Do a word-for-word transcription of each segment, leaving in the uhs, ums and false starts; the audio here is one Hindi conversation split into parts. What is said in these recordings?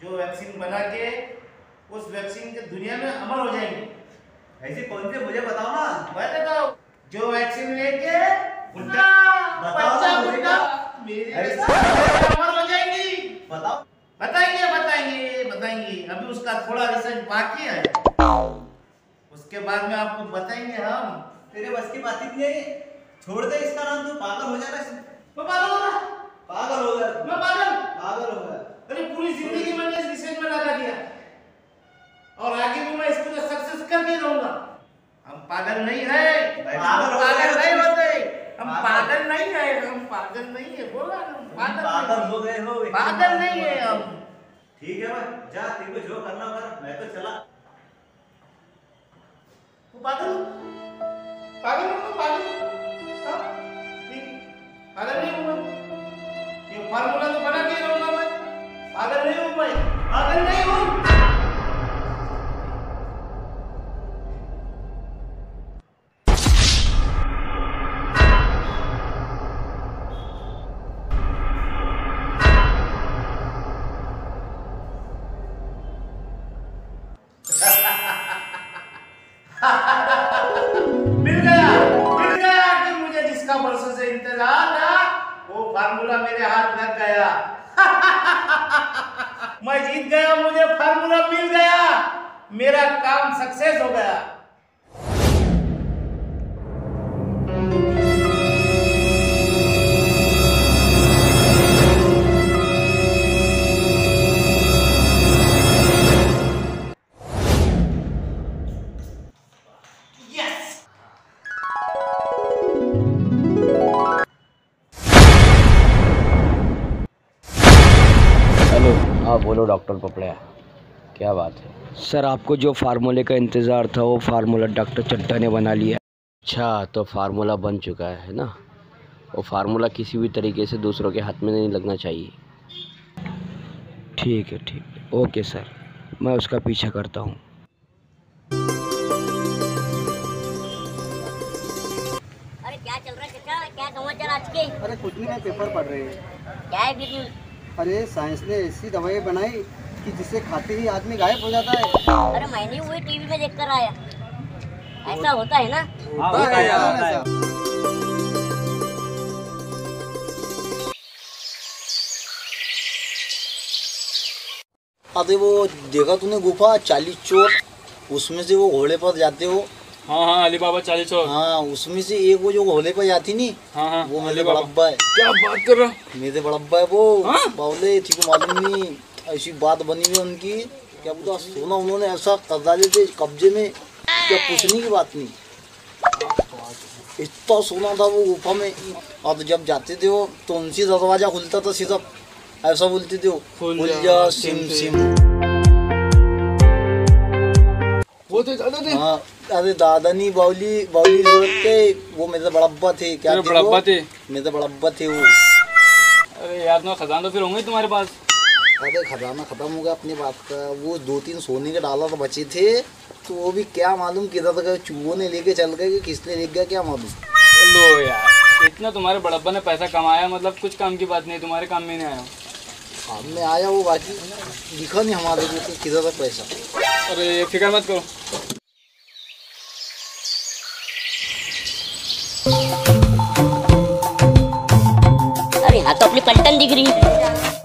जो वैक्सीन बना के उस वैक्सीन के दुनिया में अमर हो जाएंगे। ऐसी कौन सी मुझे बताओ ना। बताओ जो वैक्सीन लेके बुढ़ा बताओ बच्चा ना, बुढ़ा मेरी अमर हो जाएंगी। बताओ। बताएंगे बताएंगे बताएंगे अभी उसका थोड़ा रिसर्च बाकी है, उसके बाद में आपको बताएंगे हम। तेरे बस की बात ही नहीं, छोड़ दे इसका नाम, तू पागल हो जाएगा। मैं पागल हो गया, पागल हो गया, मैं पागल पागल हो गया। अरे पूरी जिंदगी मैंने इस रिसर्च में लगा दिया और आगे भी मैं इसको सक्सेस करके रहूंगा। हम पागल नहीं है, पागल पागल नहीं होते, हम पागल नहीं है, हम पागल नहीं है, बोला हम पागल पागल हो गए हो, पागल नहीं है हम। ठीक है भाई, जा तेरे को जो करना कर, मैं तो चला। तू पागल पागल हूँ, पागल हाँ? पागल नहीं हूँ मैं, ये फार्मूला तो बना के रहूंगा मैं। पागल नहीं हूँ मैं, पागल नहीं हूँ। मिल गया मिल गया कि मुझे जिसका बरसों से इंतजार था वो फार्मूला मेरे हाथ लग गया। मैं जीत गया, मुझे फार्मूला मिल गया, मेरा काम सक्सेस हो गया। हाँ बोलो डॉक्टर पपड़िया, क्या बात है? सर आपको जो फार्मूले का इंतज़ार था वो फार्मूला डॉक्टर चड्ढा ने बना लिया। अच्छा तो फार्मूला बन चुका है ना, वो फार्मूला किसी भी तरीके से दूसरों के हाथ में नहीं लगना चाहिए। ठीक है ठीक है, ओके सर, मैं उसका पीछा करता हूँ। अरे क्या चल रहा है चाचा, क्या समाचार आज के? अरे कुछ नहीं, पेपर पढ़ रहे हैं। क्या है फिर? अरे साइंस ने ऐसी दवाई बनाई कि जिसे खाते ही आदमी गायब हो जाता है। अरे मैंने वही टीवी में देख कर आया, ऐसा होता है ना? होता है, होता है। अरे वो देखा तूने गुफा चालीस चोर, उसमें से वो घोड़े पर जाते हो। हाँ हाँ अली बाबा चालीस चोर। हाँ उसमें से एक वो जो घोड़े पर जाती नहीं, हाँ हाँ वो मेरे बड़ब्बा है। क्या बात कर रहा? मेरे बड़ब्बा है वो। हाँ? बावले थी को मालूम नहीं, ऐसी बात बनी हुई उनकी, क्या पता सोना उन्होंने ऐसा कर डाले थे कब्जे में, क्या पूछने की बात नहीं। इतना सोना था वो गुफा में। और जब जाते थे वो तो उनसे दरवाजा खुलता था सीधा, ऐसा बोलते थे खुल जा सिम सिम। वो तो जाते थे। हाँ अरे दादा नहीं बाउली बाउली जरूरत के, वो मेरे बड़ब्बा थे। क्या तेरे बड़ब्बा थे? मेरे बड़ब्बा थे वो। अरे यार ना खजाना तो फिर होंगे तुम्हारे पास। अरे खजाना खत्म हो गया अपनी बात का, वो दो तीन सोने के डॉलर बचे थे तो वो भी क्या मालूम किधर तक चूहों ने लेके चल गए कि किसने ले गया, क्या मालूम। लो यार इतना तुम्हारे बड़ब्बा ने पैसा कमाया, मतलब कुछ काम की बात नहीं, तुम्हारे काम में नहीं आया। काम में आया वो, बाकी दिखा नहीं हमारे को कि किधर तक पैसा। अरे फिक्र मत करो। अरे हाँ तो अपनी पलटन दिख रही है।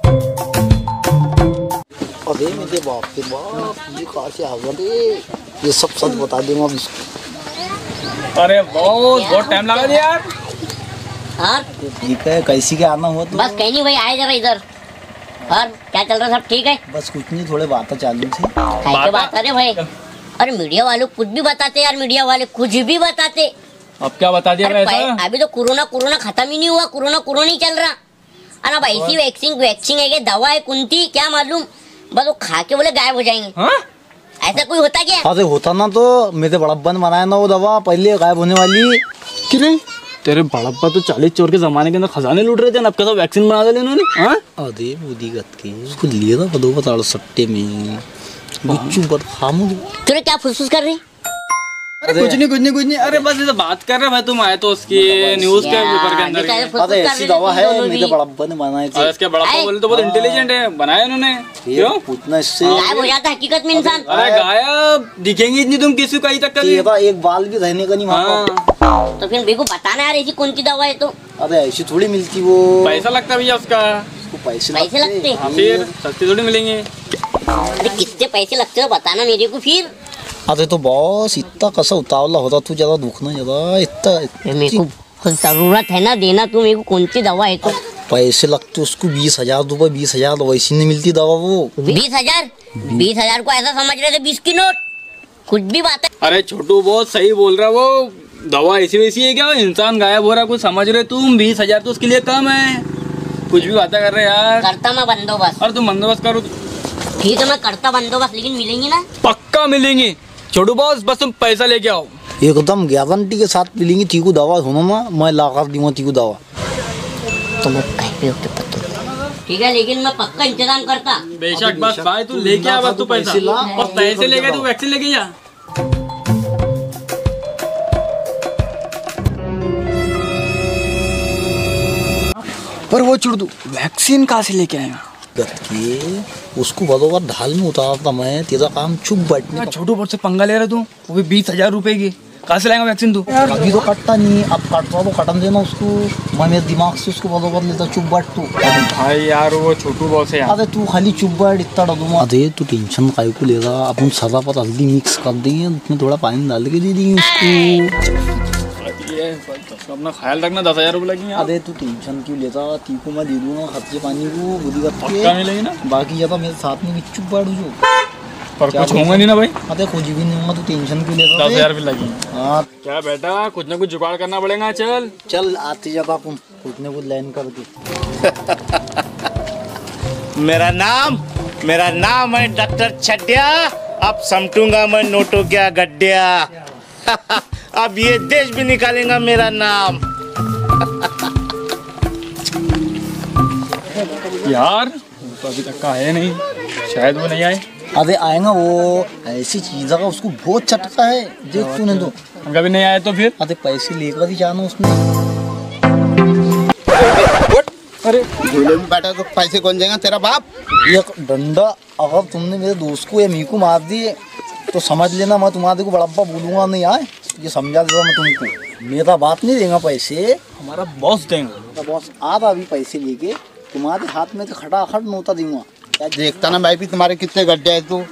अरे मेरे बाप के बाप, ये कहाँ से आ गए? ये सब सच बता दूंगा अब इसको। अरे बहुत बहुत टाइम लगा दिया यार। हाँ ठीक है, कैसी के आना हुआ तो? बस कहीं नहीं भाई, आए जरा इधर। और क्या चल रहा है, सब ठीक है? बस कुछ नहीं, थोड़े बातें चालू थी। क्या बात है भाई? अरे मीडिया वाले कुछ भी बताते यार, मीडिया वाले कुछ भी बताते। अब क्या बता दिया अरे ऐसा? अभी तो कोरोना कोरोना खत्म ही नहीं हुआ, कोरोना कोरोना ही चल रहा। अरे भाई इसी वैक्सीन वैक्सीन है, दवा है कुंती क्या मालूम, बस वो खा के बोले गायब हो जाएंगे। हाँ? ऐसा कोई होता क्या? अरे होता ना तो मेरे बड़ब्बा ने बनाया ना वो दवा, पहले गायब होने वाली। क्यों? तेरे बड़प्पा तो चालीस चोर के जमाने के अंदर खजाने लूट रहे थे, अब कैसा वैक्सीन बना दिया इन्होंने? हाँ? अरे बुद्धि गत के उसको लिया था बदो बता सट्टे में गुच्चू पर खामू। तूने क्या फुसफुस कर रही? अरे कुछ नहीं कुछ नहीं कुछ नहीं, अरे बस ये बात कर रहे भाई, तुम आए तो उसकी न्यूज के पेपर के अंदर की। अरे ऐसी दवा है मेरे बड़प्पा ने बनाई थी। और इसके बड़प्पा बोले तो बहुत इंटेलिजेंट है, बनाया उन्होंने। क्यों पूछना इससे। गायब हो जाता है हकीकत में इंसान। अरे गायब दिखेंगे इतनी तुम किसी को कहीं तक कभी। एक बाल भी रहने का नहीं वहाँ। तो फिर मेरे को बताना यार ऐसी कौन सी दवा है तो। अरे ऐसी थोड़ी मिलती वो। पैसा लगता है भैया उसका। पैसे पैसे लगते हाँ, फिर सस्ती थोड़ी मिलेंगे। अरे कितने पैसे लगते हो बताना मेरे को फिर। अरे तो बॉस इतना कैसा उतावला होता तू, ज्यादा दुखना ज्यादा इतना। मेरे को जरूरत है ना देना, तू मेरे को कौन सी दवा है तो। पैसे लगते उसको बीस हजार रुपए, बीस हजार वैसी नहीं मिलती दवा वो। बीस हजार बीस हजार को ऐसा समझ रहे थे बीस की नोट, कुछ भी बात है। अरे छोटू बहुत सही बोल रहा वो, दवा ऐसी वैसी है क्या, इंसान गायब हो रहा कुछ समझ रहे तुम। बीस हजार तो उसके लिए कम है, कुछ भी बातें कर रहे यार। करता मैं बंदोबस्त। अरे तुम बंदोबस्त करो। ठीक है मैं करता बंदोबस्त, लेकिन मिलेंगी ना? पक्का मिलेंगी छोटू बॉस, बस तुम पैसा लेके आओ। एकदम गारंटी के साथ मिलेंगी तीकू दवा। सुनो ना मैं ला कर दूंगा तीकू दवा। तुम लोग कहीं पे होते पता। ठीक है लेकिन मैं पक्का इंतजाम करता। बेशक बस भाई तू लेके आ, बस तू पैसा और पैसे लेके तू वैक्सीन लेके जा। पर वो छोड़ दो, वैक्सीन कहाँ से लेके आएगा? के उसको बरोबर ढाल में उतारता मैं, तेरा काम चुप बैठने का। छोटू बहुत से पंगा ले रहा तू, वो भी बीस हजार रुपए की। कहाँ से लाएगा वैक्सीन तू? अभी तो कटता नहीं, अब कटता तो कटन देना उसको। मैं मेरे दिमाग से उसको बरोबर लेता, चुप बैठ तू। भाई यार वो छोटू बॉस है यार। अरे तू खाली चुप बैठ, इतना डरूंगा। अरे तू टेंशन काहे को ले रहा, अपन सदा पर हल्दी मिक्स कर देंगे, उसमें थोड़ा पानी डाल के दे देंगे उसको। अपना ख्याल रखना, दस हजार रुपये लगेंगे। अरे तू टेंशन क्यों लेता, तीको मैं दे दूंगा खर्चे पानी को बुद्धि पक्का मिलेगी ना? बाकी ज्यादा मेरे साथ में भी चुप बैठ जो। पर कुछ होगा नहीं ना भाई? अरे कुछ भी नहीं होगा, तू टेंशन क्यों लेता। दस हजार भी लगेंगे। हाँ क्या बेटा कुछ ना कुछ जुगाड़ करना पड़ेगा। चल चल आते जाता अपन कुछ न कुछ लाइन करके। मेरा नाम मेरा नाम है डॉक्टर छड्या, अब समटूंगा मैं नोटों क्या गड्ढिया। अब ये देश भी निकालेगा मेरा नाम। यार तो अभी तक का है नहीं, शायद वो नहीं आए। अरे आएगा वो, ऐसी चीज का उसको बहुत चटका है, देख तूने तो। कभी नहीं आए तो फिर? अरे पैसे लेकर ही जाना उसने। अरे झूले में बैठा तो पैसे कौन देगा, तेरा बाप? एक डंडा अगर तुमने मेरे दोस्त को या मी को मार दिए तो समझ लेना मैं तुम्हारे को बड़प्पा बोलूंगा नहीं। आए ये समझा देगा मैं तुमको, मेरा बाप नहीं देगा पैसे, हमारा बॉस देंगे। तो बॉस आ रहा अभी पैसे लेके तुम्हारे हाथ में तो खटाखट नोटा दूंगा। क्या देखता ना भाई भी तुम्हारे कितने गड्ढे है तू।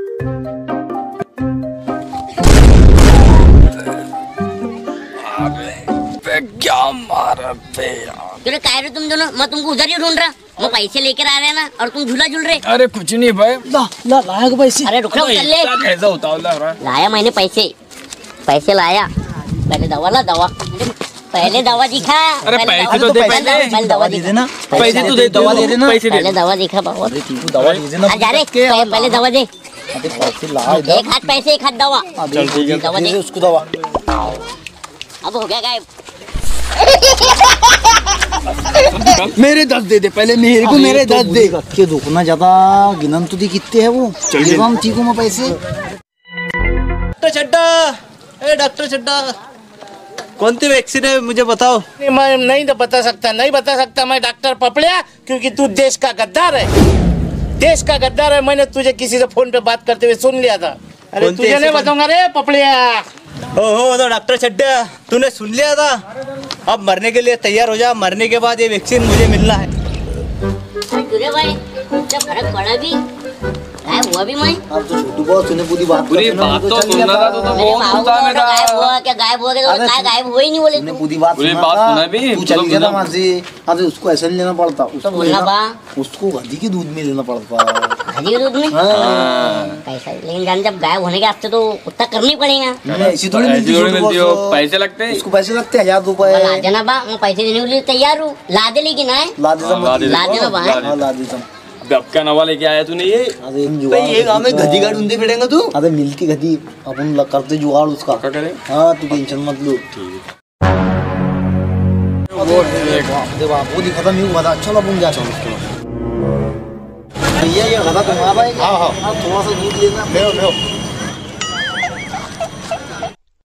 क्या मारा पे यार। चलो कह रहे तुम दोनों, मैं तुमको उधर ही ढूंढ रहा। वो पैसे लेकर आ रहे हैं ना, और तुम झूला झूल रहे। अरे कुछ नहीं भाई। ला ला लाया को पैसे। अरे रुक ले, कैसा उतावला हो रहा है? लाया मैंने पैसे, पैसे लाया। पहले दवा ला, दवा पहले दवा दिखा। अरे पैसे तो दे, पहले दवा दे देना, पैसे तो दे, दवा दे देना, पैसे दे। पहले दवा दिखा बाबा। दवा दे देना। जा रे पहले दवा दे। अरे पैसे ला इधर। एक हाथ पैसे एक हाथ दवा। चल ठीक है, दवा दे दे दे उसको दवा। अब हो गया गायब। मेरे दस दे दे पहले, मेरे को मेरे दस दे। के दुखना ज्यादा गिनन तो दी कितने है वो। ये हम ठीक हूँ मैं पैसे। डॉक्टर चड्डा, ए डॉक्टर चड्डा, कौन सी वैक्सीन है मुझे बताओ। मैं नहीं तो बता सकता, नहीं बता सकता मैं डॉक्टर पपड़िया, क्योंकि तू देश का गद्दार है, देश का गद्दार है। मैंने तुझे किसी से फोन पे बात करते हुए सुन लिया था। अरे कौन सी तुझे ऐसी नहीं कौन- बताऊंगा रे पपड़िया। ओहो तो डॉक्टर चड्डा तूने सुन लिया था, अब मरने के लिए तैयार हो जा, मरने के बाद ये वैक्सीन मुझे मिलना है। अरे भाई क्या फर्क पड़ा भी, गायब हुआ भी मैं। अब तो छोटू बहुत सुने पूरी बात पूरी बात तो सुनना था तो मेरे बहुत माँ सुनता को मेरा। गायब हुआ क्या, गायब हुआ क्या, अरे क्या गायब हुआ ही नहीं बोले तूने तू। पूरी बात पूरी सुना बात था। सुना भी, तू चल मतलब गया था सुना। वहाँ से। अरे उसको ऐसा नहीं लेना पड़ता, उसको बोलना लेना- बा। उसको गधी के दूध में लेना पड़ता। हरी के दूध में हाँ। पैसा, लेकिन जान जब गायब होने के हफ्ते तो उतना करना ही पड़ेगा। नहीं, ऐसी थोड़ी मिलती ऐसी थोड़ी छोटू मिलती हो, बॉस। पैसे लगते हैं। उसको पैसे लगते हैं हजार ला रुपए। देना बा, मैं पैसे देने के लिए तैयार हूँ। ला दे लेकिन आए ला देता हाँ, ला दे मैं। ला देना बा। हाँ, ला देता। अब क्या नवा लेके आया तूने ये? अरे हम जुगाड़ गधी का ढूंढे फिरेंगे तू। अरे मिलती गधी अपन ल- करते जुगाड़ उसका। क्या करें? हाँ तू टेंशन मत लो। वो ठीक है। अरे बाप वो दिखा था मैं बता। चलो अपन जा चलो। भैया ये गधा तुम्हारा है? हाँ हाँ। थोड़ा सा दूध लेना। ले लो।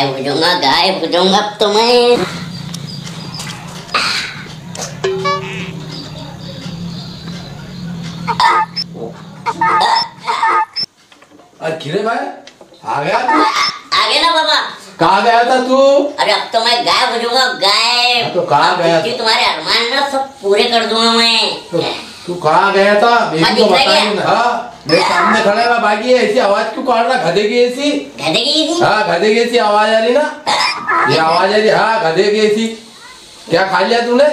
गायब हो जाऊंगा, गायब हो जाऊंगा अब तो मैं। अरे किरे भाई आ गया तू? आ गया ना बाबा। कहाँ गया था तू? अरे अब तो मैं गायब हो जाऊंगा, गायब। तो कहाँ गया था? तुम्हारे अरमान ना सब पूरे कर दूंगा मैं। तो, तू कहाँ गया था? मेरे को बता नहीं। हाँ मेरे सामने खड़ा है बाकी ऐसी आवाज क्यों काट रहा? गधे की ऐसी? गधे की ऐसी? हाँ गधे की ऐसी आवाज आ रही ना, ये आवाज आ रही। हाँ गधे की ऐसी। क्या खा लिया तूने?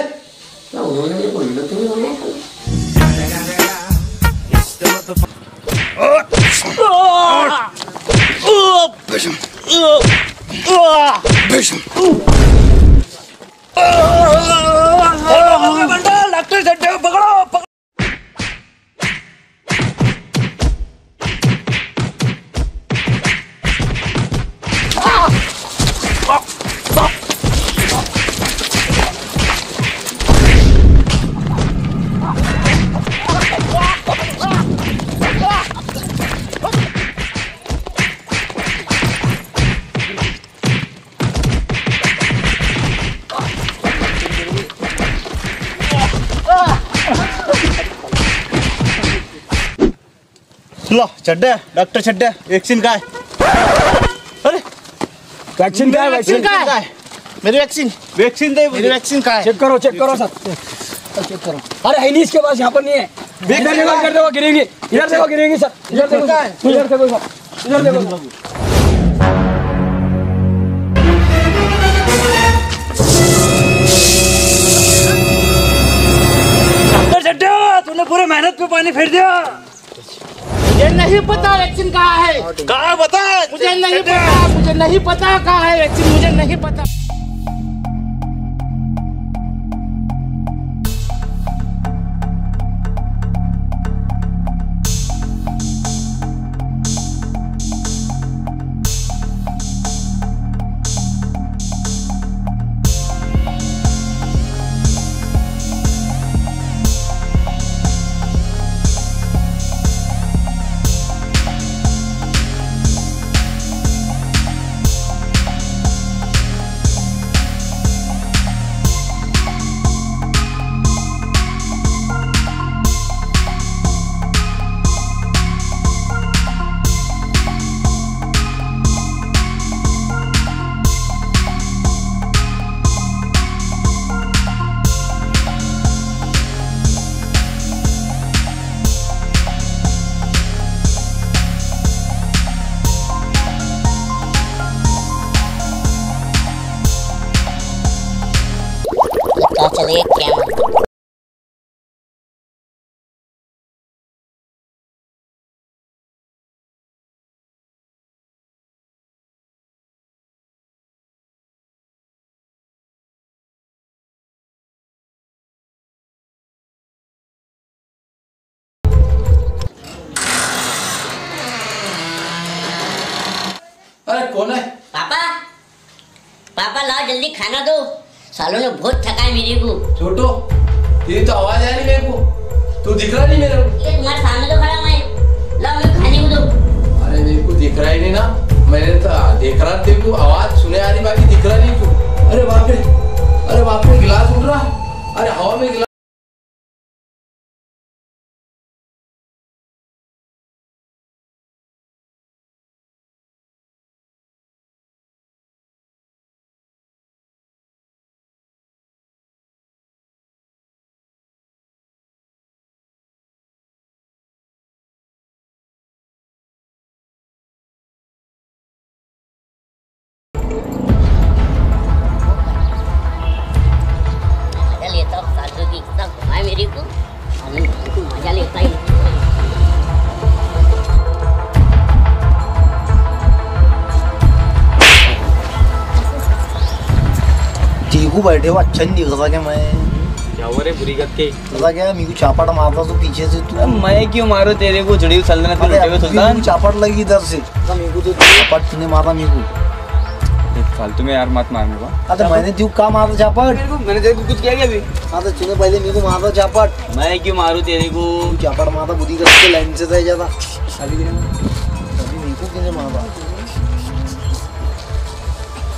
डॉक्टर चड्डा पकड़ो। लो चड्डा, डॉक्टर चड्डा, वैक्सीन का है? अरे वैक्सीन का है? वैक्सीन का है? मेरी वैक्सीन वैक्सीन दे, मेरी वैक्सीन का है? चेक करो, चेक करो सब, चेक करो। अरे है नहीं इसके पास, यहाँ पर नहीं है। इधर देखो, इधर देखो गिरेंगी, इधर देखो गिरेंगी सर, इधर देखो, इधर देखो सर, इधर देखो। डॉक्टर चड्डा तूने पूरे मेहनत पे पानी फेर दिया। मुझे नहीं पता वैक्सीन कहाँ है। कहाँ बता? मुझे नहीं पता, मुझे नहीं पता कहाँ है वैक्सीन, मुझे नहीं पता। चलिए क्या अरे कौन है? पापा, पापा लाओ जल्दी खाना दो, सालों ने बहुत थका है मेरे को। छोटो तेरी तो आवाज आ रही मेरे को, तू दिख रहा नहीं मेरे को। ये तुम्हारे सामने तो खड़ा मैं, लाओ मैं खाने को दो। अरे मेरे को दिख रहा ही नहीं ना, मैंने तो देख रहा तेरे को, आवाज सुने आ रही बाकी दिख रहा नहीं तू। अरे बाप रे, अरे बाप रे गिलास उड़ रहा, अरे हवा में गिलास। लेता हूँ सासू की इतना घुमाए मेरे को, मजा लेता ही। चीकू बैठे हो अच्छा नहीं दिख रहा क्या? मैं क्या हो रे बुरी गत के? पता क्या मेरे को चापड़ मारता तो पीछे से तू। मैं क्यों मारो तेरे को? जुड़ी सल्तनत में लुटे हुए सुल्तान। चापड़ लगी इधर से, मेरे को तो चापड़ तूने मारा मेरे को। फालतू में यार मत मार मेरे को। अरे मैंने तू का मारा चापड़? मैंने तेरे को कुछ किया क्या अभी? हाँ तो तूने पहले मेरे को मारा चापड़। मैं क्यों मारूं तेरे को? चापड़ मारा बुद्धि करके लाइन से रह जाता। अभी अभी मेरे को किसने मारा?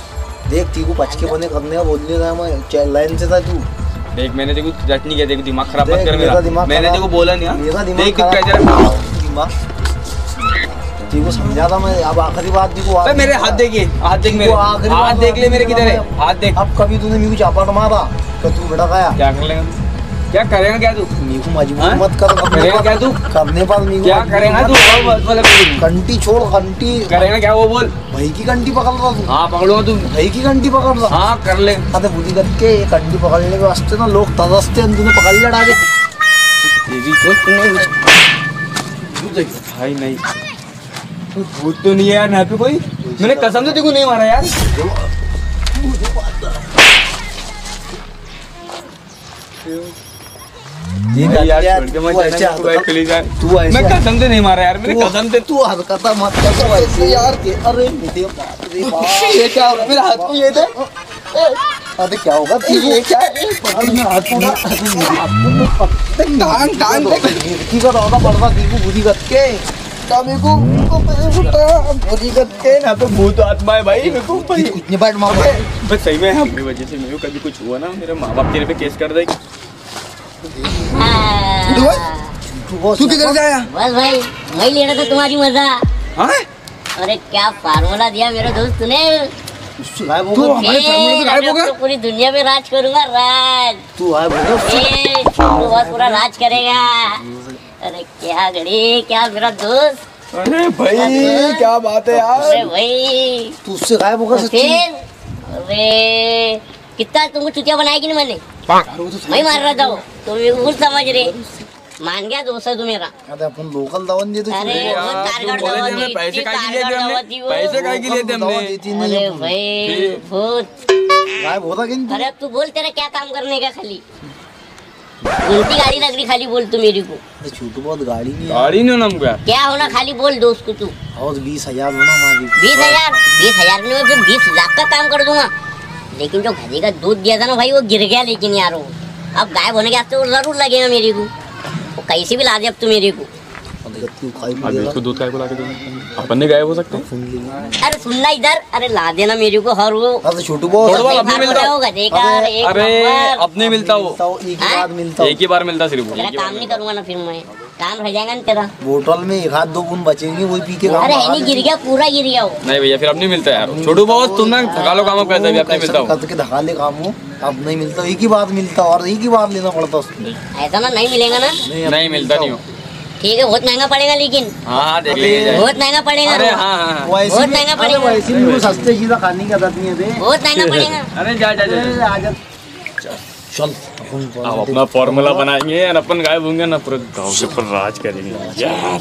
देख तीको पचके बने करने का बोलने का मैं लाइन से था तू। देख मैंने देखो चटनी किया, देखो दिमाग खराब मत देख, कर मेरा मेरा। दिमाग मैंने खराब- देखो बोला नहीं। हाँ? मेरा दिमाग देख खराब- कैसे दिमाग तीको समझा था मैं। अब आखिरी बात देखो अरे मेरे हाथ देखिए, हाथ देख मेरे, वो आखिरी हाथ बात देख ले मेरे किधर है, मैं- हाथ देख। अब कभी तूने मेरे को चापा मारा तो तू बेटा खाया क्या कर लेगा, क्या करेगा क्या तू, मेरे को मजबूर हाँ? मत कर करने करेगा पर- क्या तू? करने पर मेरे को क्या मजबूर करेगा मत तू, कर। और बोल बोल। घंटी छोड़ घंटी करेगा क्या वो बोल। भाई की घंटी पकड़ रहा तू। हाँ पकड़ूंगा तू। भाई की घंटी पकड़ रहा। हाँ कर ले। अरे बुद्धि करके ये घंटी पकड़ने के वास्ते ना लोग तरसते हैं, तूने पकड़ लिया डाले। ये भी सोच नहीं भाई, नहीं भूत तो नहीं है यार यहाँ पे कोई। मैंने कसम से देखो नहीं मारा यार। ये नहीं यार, यार, छोड़ के मत तू जाना, ऐसे तू भाई, प्लीज यार। तू ऐसे मैं कसम से नहीं मारा यार, मैंने तू- कसम से। तू हरकत मत कर तू ऐसे यार के। अरे मेरे बाप रे बाप। ये क्या होगा मेरे हाथ में, ये दे। अरे क्या होगा ये क्या है? पकड़ में हाथ पूरा टांग टांग मिर्ची का दौरा पड़ता देखो बुद्धि करके मेरे को बुरी करके ना तो भूत आत्मा है भाई मेरे को भाई। इतने बार मार बस सही में अपनी वजह से मेरे को कभी कुछ हुआ ना, मेरे माँ बाप तेरे पे केस कर देंगे। तू किधर से आया? बस भाई वही ले रहा था तुम्हारी मजा। हाँ अरे क्या फार्मूला दिया मेरे दोस्त ने। गायब हो तू गया। हमारे फार्मूले से गायब हो गया? तो पूरी दुनिया में राज करूंगा, राज। तू गायब हो गया। ए, छोटू बहुत पूरा राज करेगा। अरे क्या घड़ी, क्या मेरा दोस्त। अरे भाई क्या बात है अरे यार। भाई तू उससे गायब होगा तो सच्ची? फिर अरे कितना तुमको चुतिया बनाएगी ना मैंने। मैं मार रहा था वो, तुम मेरे को कुछ समझ रहे। मान गया दोस्त है तू मेरा। अरे अपन लोकल दावन दे तो अरे छोड़। वो कारगर बोले दवा थे हमने दी, पैसे इतनी काहे के लिए कारगर थे हमने? दवा दी वो। पैसे काहे के लिए थे दवा हमने? देती नहीं अरे है। भाई भूत। गायब होता कि नहीं? अरे अब तू बोल तेरा क्या काम करने का खाली। उल्टी गाड़ी लग रही, खाली बोल तू मेरे को। अरे छोटू बहुत गाड़ी नहीं है। गाड़ी नहीं होना हमको यार। क्या होना, खाली बोल दोस्त को तू। और बीस हजार होना हमारी। बीस हजार बीस हजार में मैं फिर बीस लाख का काम कर दूंगा। लेकिन जो गधे का दूध दिया था ना भाई, वो गिर गया। लेकिन यार वो अब गायब होने के वास्ते वो जरूर लगेगा मेरे को। वो कैसे भी ला दे अब तू मेरे को। तू खाई भी अभी देगा। इसको दूध का ला के दूंगा, अपन नहीं गायब हो सकते। सुन लेंगे। अरे सुनना इधर, अरे ला देना मेरे को। हर वो अरे छोटू बहुत छोटू बहुत अपने मिलता होगा देखा। अरे, एक अरे नंबर। अब नहीं मिलता वो, मिलता हूँ, एक ही हाँ? बार मिलता हूँ। एक ही बार मिलता सिर्फ वो। तेरा काम नहीं करूंगा ना फिर मैं, काम रह जाएगा ना तेरा। बोतल में एक हाथ दो बूंद बचेंगे वही पी के काम अरे है लगा नहीं, गिर देंगे। गया पूरा गिर गया वो। नहीं भैया फिर अब नहीं मिलता यार। छोटू बहुत तुम ना थका लो काम, कैसा भी अब नहीं मिलता कैसे वो। करके धका ले काम हो। अब नहीं मिलता, एक ही बार मिलता और एक ही बार लेना पड़ता उसको। ऐसा ना नहीं मिलेगा ना। अब नहीं मिलता नहीं हो। ठीक है, बहुत महंगा पड़ेगा लेकिन। हाँ हाँ देख लेंगे। बहुत महंगा पड़ेगा। अरे हाँ हाँ हाँ। वैसे बहुत भी- महंगा अरे पड़ेगा। वैसे भी वो सस्ते चीज़ें खाने की आदत नहीं है बे। बहुत महंगा पड़ेगा। अरे जा जा जा, जा। आ जा। चल अपन अब अपना फॉर्मूला बनाएंगे और अपन गायब होंगे ना, पूरे गांव के ऊपर राज करेंगे यार।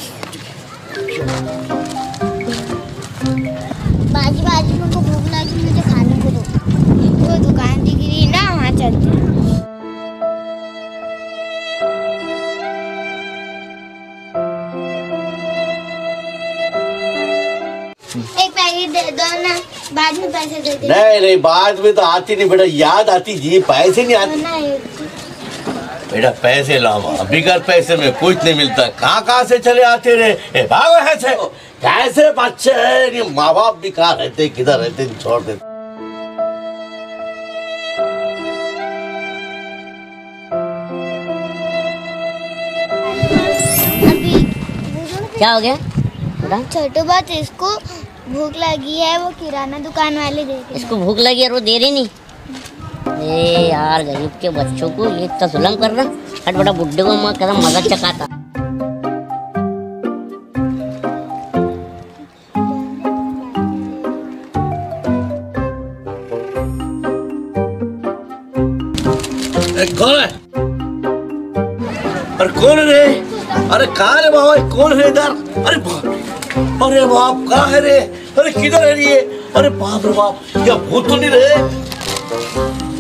बाजी बाजी में भूख लगी, मुझे खाने को दो। वो दुकान दिख रही है ना, वहाँ चलते हैं। एक पैकेट दे दो ना, बाद में पैसे दे दे। नहीं नहीं, बाद में तो आती नहीं बेटा, याद आती जी, पैसे नहीं आते ना एक बेटा। पैसे लाओ, बिगर पैसे में कुछ नहीं मिलता। कहाँ कहाँ से चले आते रे, ए भागो यहाँ से। कैसे बच्चे हैं, ये माँ बाप भी कहाँ रहते, किधर रहते, छोड़ देते। अभी क्या हो गया बता? छोटू बात, इसको भूख लगी है, वो किराना दुकान वाले दे रहे। इसको भूख लगी है और वो दे रही नहीं। ए यार गरीब के बच्चों को ये इतना जुल्म कर रहा। हट बड़ा बुड्ढे को मैं कदम मजा चकाता। ए, कौन है? अरे कौन है रे? अरे कहाँ रे बाबा, कौन है इधर? अरे बाप, अरे बाप कहाँ है रे? अरे किधर है ये? अरे बाप रे बाप, क्या भूत तो नहीं रहे?